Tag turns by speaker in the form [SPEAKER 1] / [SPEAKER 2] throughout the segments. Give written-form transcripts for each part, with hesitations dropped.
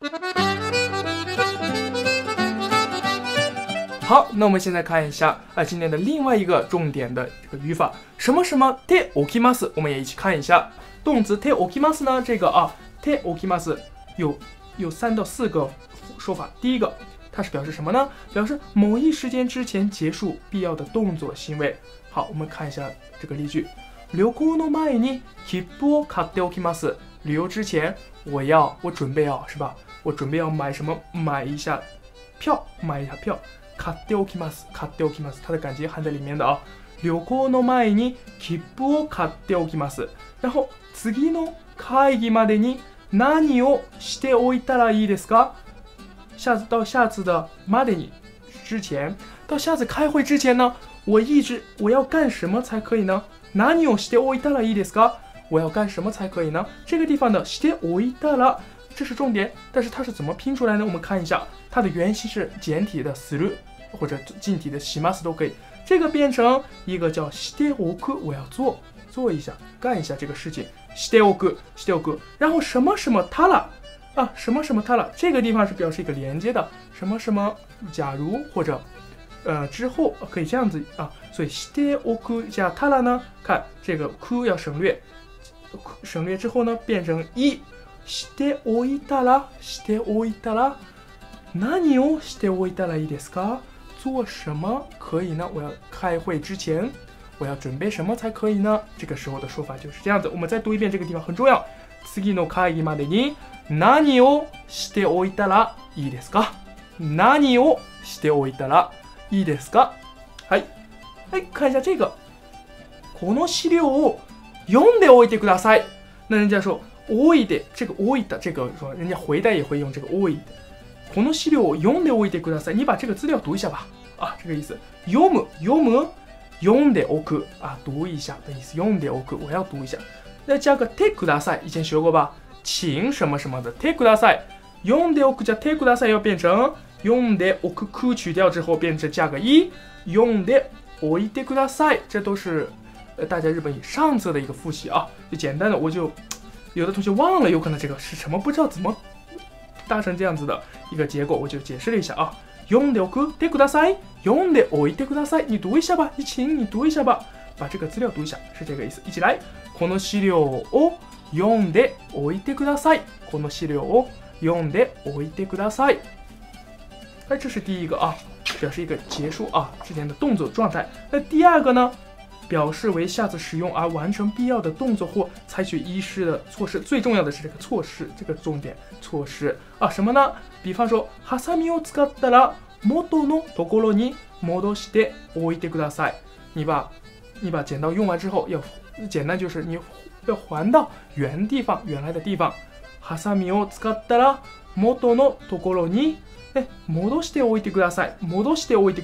[SPEAKER 1] 好，那我们现在看一下今天的另外一个重点的这个语法，什么什么手置きます，我们也一起看一下。动词手置きます呢，这个手置きます有3到4个说法。第一个，它是表示什么呢？表示某一时间之前结束必要的动作行为。好，我们看一下这个例句。旅行の前に切符を買っておきます。旅游之前，我准备是吧？我准备要买什么？买一下票。買っておきます。它的感情含在里面的旅行の前に切符を買っておきます。然后次の会議までに何をしておいたらいいですか？到下次的までに之前，到下次开会之前呢，我要干什么才可以呢？何をしておいたらいいですか？我要干什么才可以呢？这个地方的しておいたら，这是重点，但是它是怎么拼出来呢？我们看一下，它的原型是简体的する或者近体的します都可以。这个变成一个叫しておく，我要做一下，干一下这个事情。しておく，然后什么什么たら什么什么たら，这个地方是表示一个连接的，什么什么假如或者之后可以这样子所以しておく加たら呢，看这个く要省略之后呢变成い。しておいたら何をしておいたらいいですか？做什么可以呢？我要开会之前，我要准备什么才可以呢？这个时候的说法就是这样子。我们再读一遍这个地方很重要。次の会議までに何をしておいたらいいですか？何をしておいたらいいですか？看一下这个。この資料を読んでおいてください。那人家说おいで，这个おい的这个说人家回答也会用这个おい的。この資料を読んでおいてください。你把这个资料读一下吧。这个意思。読んでおく读一下的意思。読んでおく，我要读一下。再加个てください，以前学过吧？请什么什么的てください。読んでおく加てください要变成読んでおくく去掉之后变成加个い。読んでおいてください，这都是大家日本语上册的一个复习就简单的，我就有的同学忘了，有可能这个是什么不知道怎么搭成这样子的一个结果，我就解释了一下読んでおくてください，読んでおいてください，你读一下吧，你读一下吧，把这个资料读一下，是这个意思。一起来，この資料を読んでおいてください。この資料を読んでおいてください。这是第一个表示一个结束之前的动作状态。那第二个呢？表示为下次使用而完成必要的动作或采取依施的措施，最重要的是这个措施，这个重点措施什么呢？比方说，ハサミを使ったら元のところに戻しておいてください。你把剪刀用完之后，要简单就是你要还到原来的地方。ハサミを使ったら元のところに戻しておいてください。戻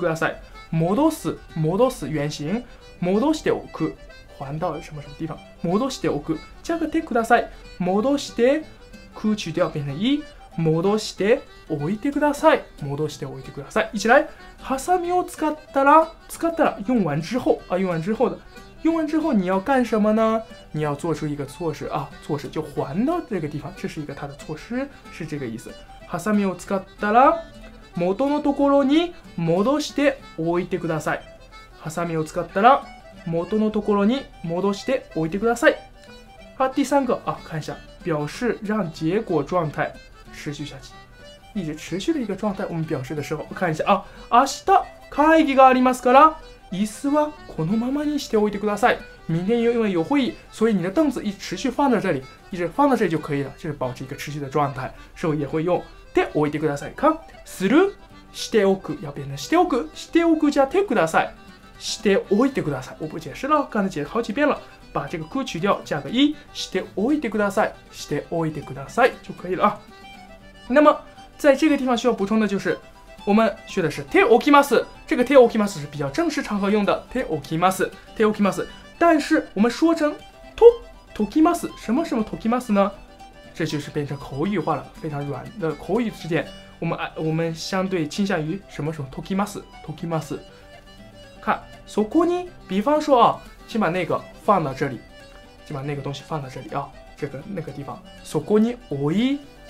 [SPEAKER 1] す原型。戻しておく，还到什么什么地方？戻しておく，加个てください。戻してく去掉变成い。戻しておいてください。戻しておいてください。一起来，ハサミを使ったら用完之后你要干什么呢？你要做出一个措施措施就还到这个地方，这是一个它的措施，是这个意思。ハサミを使ったら元のところに戻しておいてください。ハサミを使ったら元のところに戻しておいてください。第三个看一下，表示让结果状态持续下去，一直持续的一个状态。我们表示的时候，看一下明日会議がありますから、椅子はこのままにしておいてください。明天因为有会议，所以你的凳子一直持续放在这里，一直放到这里就可以了，就是保持一个持续的状态。时候也会用でおいてください。看するしておく要变成しておく加てください。しておいてください。我不解释了，刚才解释好几遍了。把这个く去掉，加个い。しておいてください。しておいてください就可以了那么在这个地方需要補充的就是，我们学的是手置きます。这个手置きます是比较正式场合用的手置きます。但是我们说成解きます，什么解きます呢？这就是变成口语化了，非常软的口语之间，我们相对倾向于什么解きます。看そこに，比方说先把那个放到这里，先把那个东西放到这里这个那个地方。そこに置い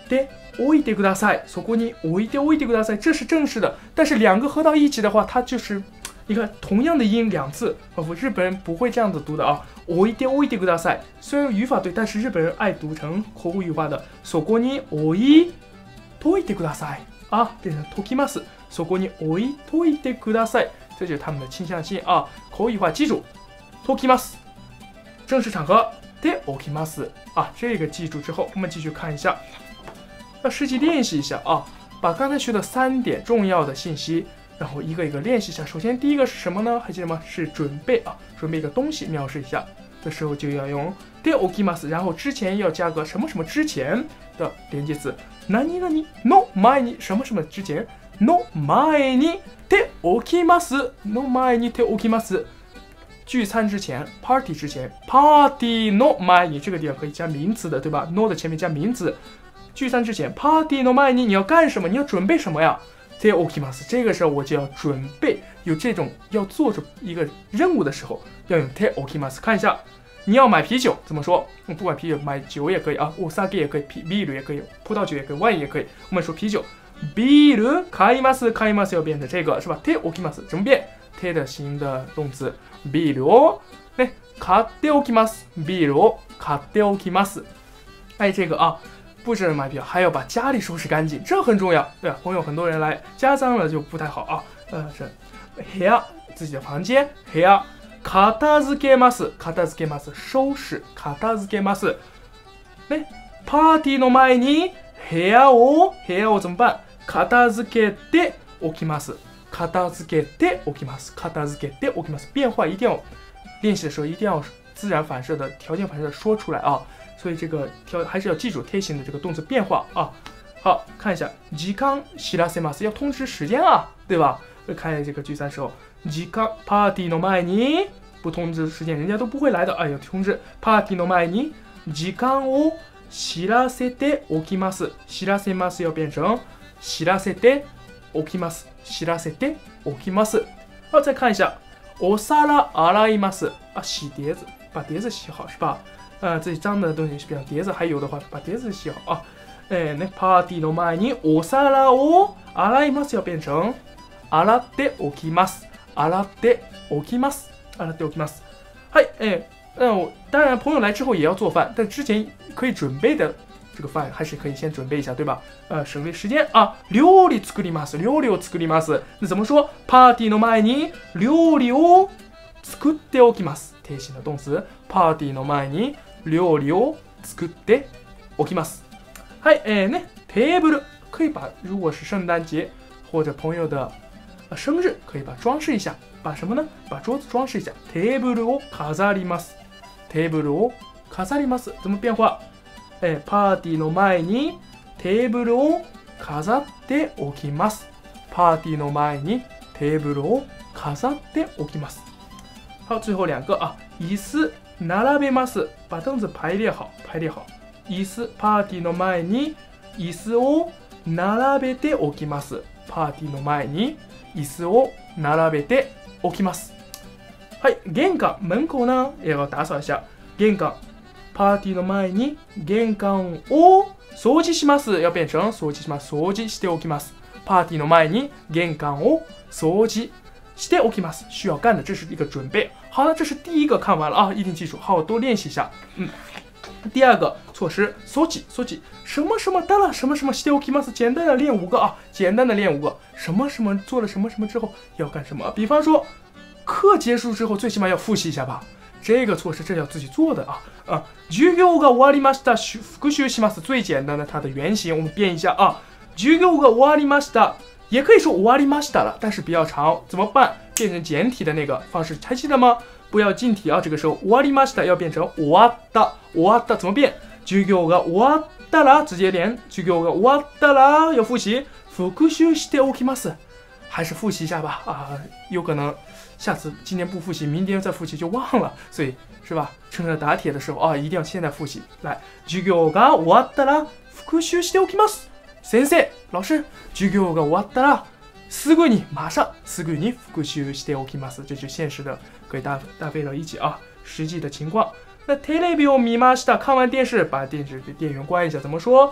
[SPEAKER 1] で置いてください。そこに置いてください，这是正式的。但是两个合到一起的话，它就是你看同样的音两次，日本人不会这样子读的啊。置いてください，虽然语法对，但是日本人爱读成口语化的。そこに置いてください啊，变成解きます。そこに置いてください，这就是他们的倾向性啊。口语化记住，解きます。正式场合で置きます啊，这个记住之后，我们继续看一下。要实际练习一下啊，把刚才学的3点重要的信息，然后一个一个练习一下。首先第一个是什么呢？还记得吗？是准备啊，准备一个东西，描述一下。这时候就要用で置きます，然后之前要加个什么什么之前的连接词，何々の前に什么什么之前の前にで置きますの前にで置きます。聚餐之前 ，party 之前 ，party no 前に这个地方可以加名词的，对吧 ？no 的前面加名词。聚餐之前 ，party no 前に你要干什么？你要准备什么呀？で置きます。这个时候我就要准备，有这种要做着一个任务的时候，要用で置きます。看一下，你要买啤酒怎么说？不管啤酒，买酒也可以啊，お酒也可以，ビール也可以，葡萄酒也可以，ワイン也可以。我们说啤酒，ビール買います要变成这个是吧？で置きます，怎么变？手的形的动词，ビールをね買っておきます。ビールを買っておきます。哎，这个啊，不止买啤酒，还要把家里收拾干净，这很重要。对吧？朋友很多人来，家脏了就不太好啊。是部屋自己的房间，部屋片付けます。片付けます，收拾。片付けます。ね、パーティーの前に部屋を怎么办？片付けておきます。片付けておきます。片付けておきます。变化一定要练习的时候一定要自然反射的、条件反射的说出来啊。所以这个还是要记住贴形的这个动词变化啊。好，看一下時間知らせます，要通知时间啊，对吧？看这个聚餐时候，時間パーティーの前に不通知时间，人家都不会来的啊，要通知。パーティーの前に時間を知らせておきます。知らせます要变成知らせておきます。知らせておきます。好，再看一下，お皿洗います啊，洗碟子，把碟子洗好是吧？自己脏的东西是比较碟子，还有的话把碟子洗好啊。ね、パーティーの前にお皿を洗います要变成洗っておきます。洗っておきます。洗っておきます。はい、当然朋友来之后也要做饭，但之前可以准备的这个饭还是可以先准备一下，对吧？省略时间啊。料理作ります。料理を作ります。那怎么说？パーティーの前に料理を作っておきます。定型的动词。パーティーの前に料理を作っておきます。はい、ね、テーブル可以把，如果是圣诞节或者朋友的生日，可以把装饰一下，把什么呢？把桌子装饰一下。テーブルを飾ります。テーブルを飾ります。怎么变化？パーティーの前にテーブルを飾っておきます。パーティーの前にテーブルを飾っておきます。好，最后两个啊，椅子並べます。把凳子排列好，排列好。椅子パーティーの前に椅子を並べておきます。パーティーの前に椅子を並べておきます。はい、玄関門口呢也要打扫一下。玄関パーティーの前に玄関を掃除します。要变成掃除します。掃除しておきます。パーティーの前に玄関を掃除しておきます。需要干的，这是一个准备。好了，这是第一个看完了啊，一定记住，好好多练习一下。第二个措施，掃除，掃除，什么什么だら，什么什么しておきます。简单的练5个啊，简单的练5个，什么什么做了什么什么之后要干什么？比方说，课结束之后最起码要复习一下吧。这个措施这要自己做的啊。授業が終わりました。復習します。最简单的它的原型我们变一下啊。授業が終わりました。也可以说終わりました了，但是比较长，怎么办？变成简体的那个方式，还记得吗？不要近体啊，这个时候終わりました要变成終わった。終わった怎么变？授業が終わったら直接连，授業が終わったら要复习，復習しておきます。还是复习一下吧啊，有可能下次今天不复习，明天再复习就忘了，所以是吧？趁着打铁的时候啊，一定要现在复习。来，授業が終わったら復習しておきます。先生、老师，授業が終わったらすぐに马上すぐに復習しておきます。这就现实的，可以搭配到一起啊，实际的情况。那テレビを見ました，看完电视，把电视的电源关一下，怎么说？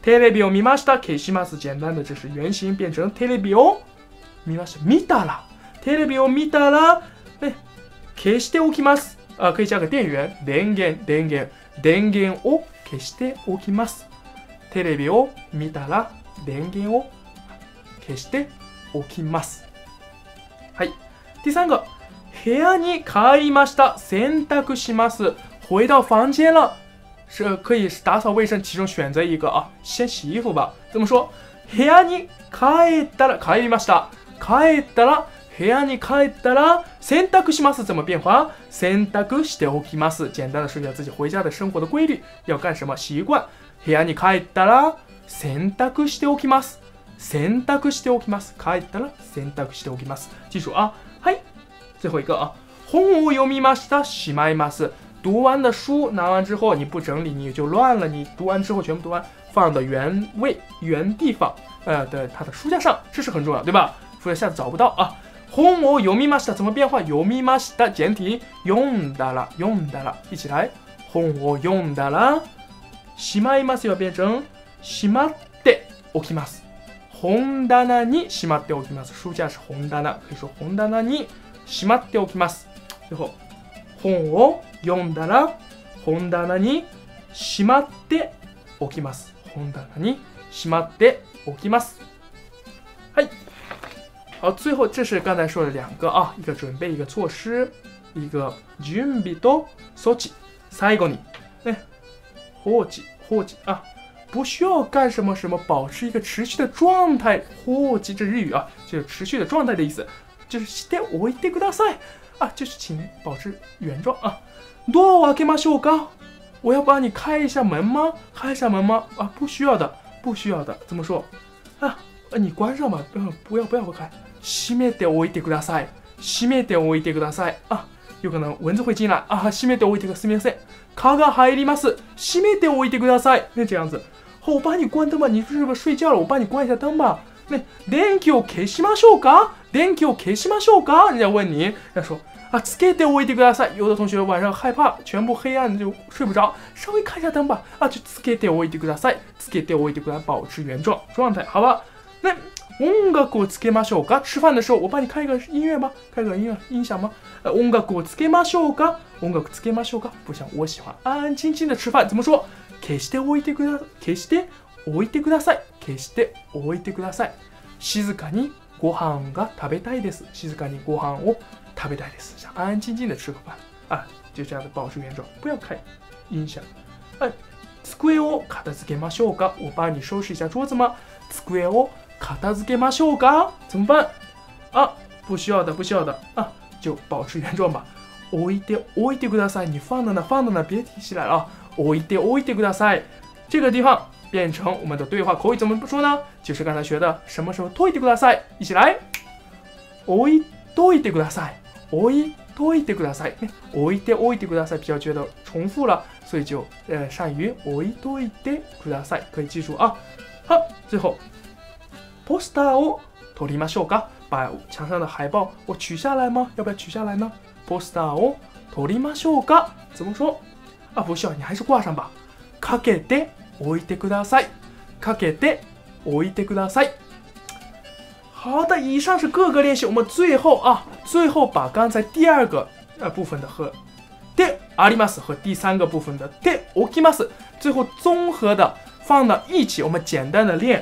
[SPEAKER 1] テレビを見ました。消します。简单的这是原型变成テレビを見ました。見たら。テレビを見たら、消しておきます。可以加个电源。電源を消しておきます。テレビを見たら電源を消しておきます。はい。第三个。部屋に帰りました。洗濯します。回到房间了。是可以打扫卫生，其中选择一个啊，先洗衣服吧。怎么说？部屋に帰ったら帰りました。帰ったら部屋に帰ったら洗濯します。怎么变化？洗濯しておきます。简单的说一下自己回家的生活的规律，要干什么习惯。部屋に帰ったら洗濯しておきます。洗濯しておきます。帰ったら洗濯しておきます。记住啊，はい。最后一个啊，本を読みました。しまいます。读完的书拿完之后，你不整理你就乱了。你读完之后全部读完，放到原位原地方，的它的书架上，这是很重要，对吧？否则下次找不到啊。本を読みました怎么变化？読みました简体，読んだら，一起来。本を読んだら，しまいます要变成しまっておきます。本棚にしまっておきます。书架是本棚，可以说本棚にしまっておきます。最後。本を読んだら本棚にしまっておきます。本棚にしまっておきます。はい。好，最后这是刚才说的两个啊，一个准备，一个措施，一个準備と措置。最後に放置啊，不需要干什么什么，保持一个持续的状态。放置这日语啊，就是持续的状態的意思，就是しておいてください。啊，就是请保持原状啊。ドアを開けましょうか？我要帮你开一下门吗？开一下门吗？啊，不需要的，不需要的。怎么说？啊，你关上吧。不要开。閉めておいてください。閉めておいてください。啊，有可能蚊子会进来啊。閉めておいてください。すみません。蚊が入ります。閉めておいてください。那这样子。好，我帮你关灯吧。你是不是睡觉了？我帮你关一下灯吧。電気を消しましょうか？電気を消しましょうか？人家问你，人家说啊，つけておいてください。有的同学晚上害怕全部黑暗就睡不着，稍微看一下灯吧。啊，就つけておいてください。つけておいてください，保持原状态，好吧？那音楽をつけましょうか？吃饭的时候我帮你开一个音乐吗？开个音响吗？音楽をつけましょうか？音楽つけましょうか？不像我喜欢安安静静的吃饭，怎么说？消しておいてください。消しておいてください。消しておいてください。静かにご飯が食べたいです。静かにご飯を食べたいです。想安安静静的吃个饭啊，就这样的保持原状，不要开音响。机を片付けましょうか？我帮你收拾一下桌子吗？机を片付けましょうか？怎么办？啊，不需要的啊，就保持原状吧。置いてください。你放到哪，别提起来了啊。置いてください。这个地方。变成我们的对话口语怎么说呢？就是刚才学的什么时候解いてください，一起来。置いといてください。置いといてください。置いてください比较觉得重复了，所以就善于置いといてください，可以记住啊。好，最后ポスターを取りましょうか？把墙上的海报我取下来吗？要不要取下来呢？ポスターを取りましょうか？怎么说？啊，不需要，你还是挂上吧。かけて置いてください。かけて置いてください。好的，以上是各个练习。我们最后把刚才第二个部分的和であります和第三个部分的で起きます，最后综合的放到一起，我们简单的练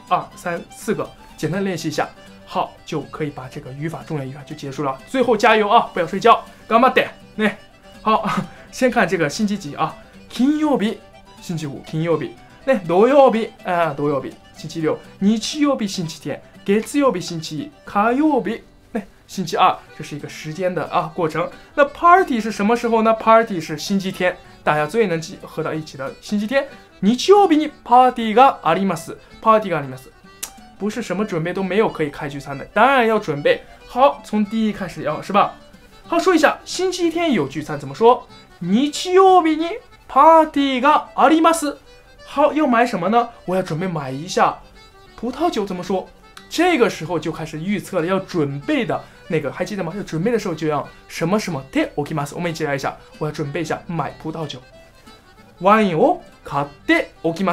[SPEAKER 1] 1、2、3、4个，简单练习一下，好，就可以把这个语法重要语法就结束了。最后加油啊，不要睡觉，頑張ってね。好，先看这个星期几啊？金曜日。星期五、金曜日、土曜日、星期六、日曜日、星期天、月曜日、星期一、火曜日、星期二，这是一个时间的过程。那 party 是什么时候呢？ party 是星期天，大家最能合到一起的星期天。日曜日に party があります。party があります。不是什么准备都没有可以开聚餐的，当然要准备好，从第一开始要是吧？好，说一下星期天有聚餐怎么说？日曜日にパーティーがあります。好，要買什么呢？我要准备买一下葡萄酒，怎么说？这个时候就開始预测了，要准备的那个还记得吗？要准备的时候就要什么什么で起きます。我们一起来一下，我要准备一下买葡萄酒。ワインを買っておきます。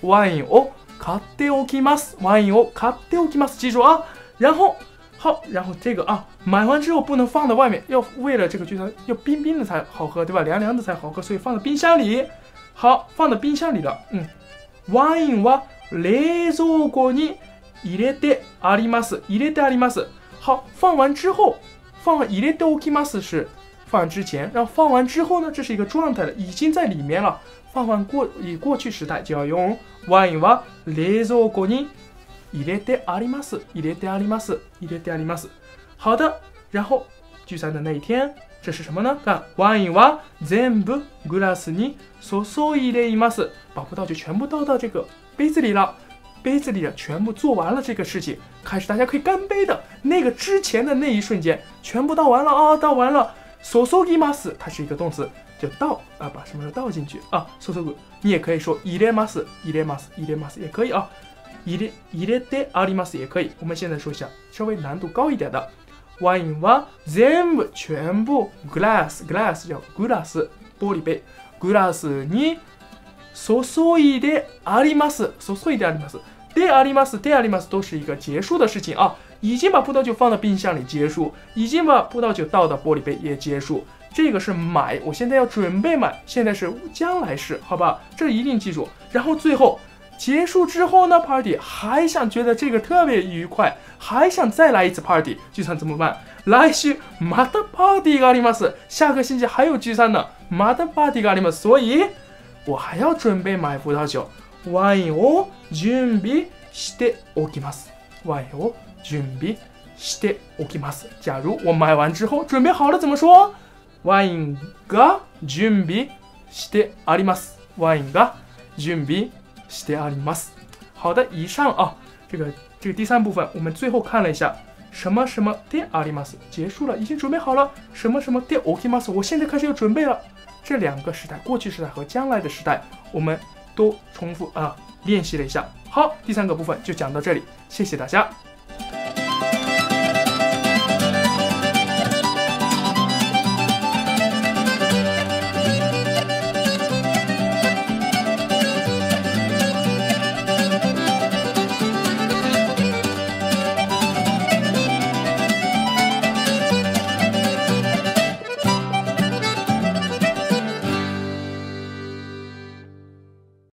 [SPEAKER 1] ワインを買っておきます。ワインを買っておきます。记住啊。然后这个啊，买完之后不能放在外面，要为了这个聚餐要冰冰的才好喝，对吧？凉凉的才好喝，所以放在冰箱里。好，放在冰箱里了。ワインは冷蔵庫に入れてあります。入れてあります。好，放完之后，入れておきます是放之前，然后放完之后呢，这是一个状态了，已经在里面了。放完以过去时态就要用ワインは冷蔵庫に入れてあります。入れてあります。入れてあります。好的，然后聚餐的那一天，这是什么呢？看，ワインは全部グラスに注いでいます。把葡萄酒全部倒到这个杯子里了。杯子里的全部做完了这个事情，开始大家可以干杯的那个之前的那一瞬间，全部倒完了啊，倒完了。注ぎます，它是一个动词，就倒啊，把什么都倒进去啊。注ぐ，你也可以说入れます，入れます，入れます也可以啊。入れてあります也可以。我们现在说一下稍微难度高一点的。ワインは全部全部グラス叫グラス玻璃杯グラスに注いであります。注いであります。であります。であります都是一个结束的事情啊。已经把葡萄酒放到冰箱里结束，已经把葡萄酒倒到玻璃杯也结束。这个是买，我现在要准备买，现在是将来式，好吧？这一定记住。然后最后结束之后呢 ，party 还想觉得这个特别愉快，还想再来一次 party， 聚餐怎么办？来週またパーティーがあります。下个星期还有聚餐呢，またパーティーがあります。所以我还要准备买葡萄酒。ワインを準備しておきます。ワインを準備しておきます。假如我买完之后准备好了怎么说？ワインが準備してあります。ワインが準備してあります。好的，以上啊，这个第三部分我们最后看了一下。什么什么であります，结束了，已经準備好了。什么什么で起きます，我现在开始要准备了。这两个时态，过去时态和将来的时态，我们都重复练习了一下。好，第三个部分就讲到这里，谢谢大家。